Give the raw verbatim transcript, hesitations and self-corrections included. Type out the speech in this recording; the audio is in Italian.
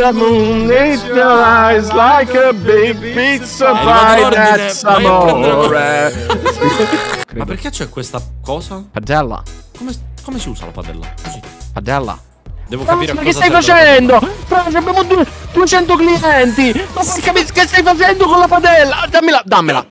the moon, it's your eyes like a big pizza pie, that's amore. Ma perché c'è questa cosa? Padella. Come, come si usa la padella? Così. Padella. Devo capire Ma a che cosa stai serve la facendo? Franz, abbiamo duecento clienti. Ma porca miseria, che stai facendo con la padella? Dammela, dammela.